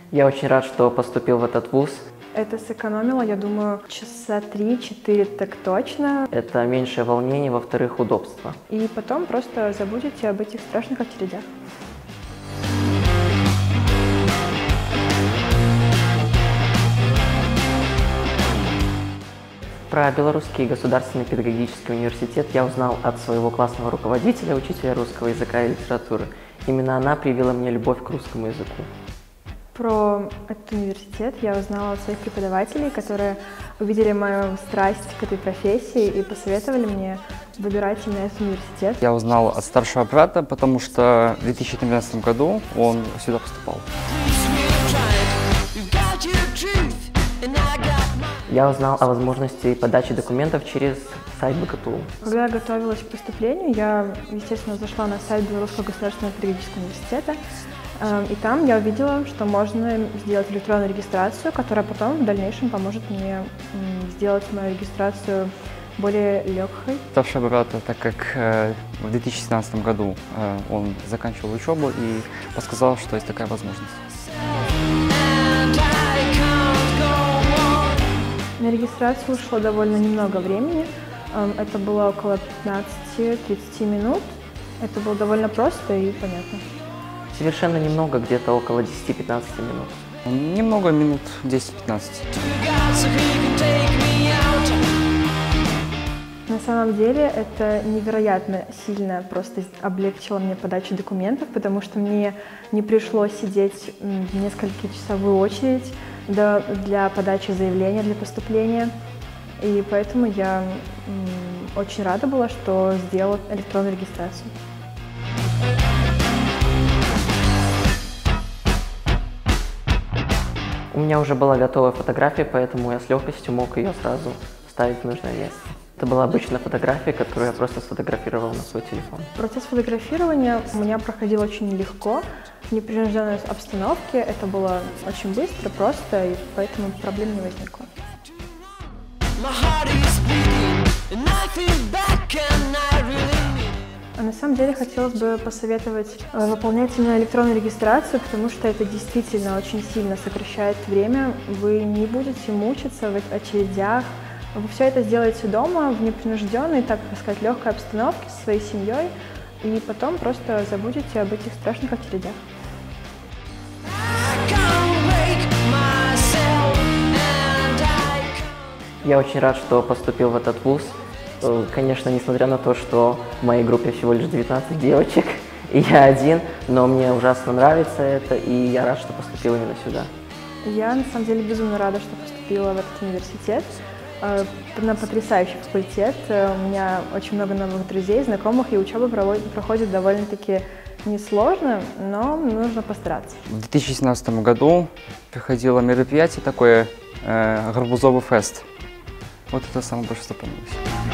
Я очень рад, что поступил в этот вуз. Это сэкономило, я думаю, часа 3-4 так точно. Это меньшее волнение, во-вторых, удобство. И потом просто забудете об этих страшных очередях. Про Белорусский государственный педагогический университет я узнал от своего классного руководителя, учителя русского языка и литературы. Именно она привила мне любовь к русскому языку. Про этот университет я узнала от своих преподавателей, которые увидели мою страсть к этой профессии и посоветовали мне выбирать именно этот университет. Я узнал от старшего брата, потому что в 2013 году он сюда поступал. Я узнал о возможности подачи документов через сайт БГТУ. Когда я готовилась к поступлению, я, естественно, зашла на сайт Белорусского государственного педагогического университета, и там я увидела, что можно сделать электронную регистрацию, которая потом в дальнейшем поможет мне сделать мою регистрацию более легкой. Старший брат, так как в 2017 году он заканчивал учебу и подсказал, что есть такая возможность. На регистрацию ушло довольно немного времени, это было около 15-30 минут, это было довольно просто и понятно. Совершенно немного, где-то около 10-15 минут. Немного, минут 10-15. На самом деле это невероятно сильно просто облегчило мне подачу документов, потому что мне не пришлось сидеть в несколькочасовую очередь для подачи заявления для поступления. И поэтому я очень рада была, что сделала электронную регистрацию. У меня уже была готовая фотография, поэтому я с легкостью мог ее сразу вставить в нужное место. Это была обычная фотография, которую я просто сфотографировал на свой телефон. Процесс фотографирования у меня проходил очень легко, в непринужденной обстановке. Это было очень быстро, просто, и поэтому проблем не возникло. А на самом деле хотелось бы посоветовать выполнять именно электронную регистрацию, потому что это действительно очень сильно сокращает время. Вы не будете мучиться в очередях. Вы все это сделаете дома, в непринужденной, так сказать, легкой обстановке со своей семьей, и потом просто забудете об этих страшных очередях. Я очень рад, что поступил в этот вуз. Конечно, несмотря на то, что в моей группе всего лишь 19 девочек, и я один, но мне ужасно нравится это, и я рад, что поступил именно сюда. Я, на самом деле, безумно рада, что поступила в этот университет. На потрясающий факультет. У меня очень много новых друзей, знакомых, и учеба проходит довольно-таки несложно, но нужно постараться. В 2017 году приходило мероприятие такое, гарбузовый фест. Вот это самое больше запомнилось.